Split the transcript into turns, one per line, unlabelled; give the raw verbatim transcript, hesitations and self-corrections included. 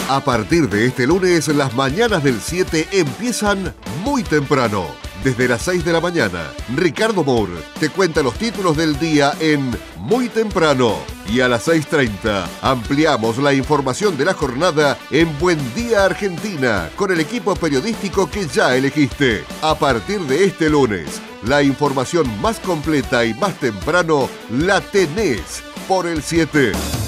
A partir de este lunes, las mañanas del siete empiezan muy temprano. Desde las seis de la mañana, Ricardo Moore te cuenta los títulos del día en Muy Temprano. Y a las seis treinta ampliamos la información de la jornada en Buen Día Argentina con el equipo periodístico que ya elegiste. A partir de este lunes, la información más completa y más temprano la tenés por el siete.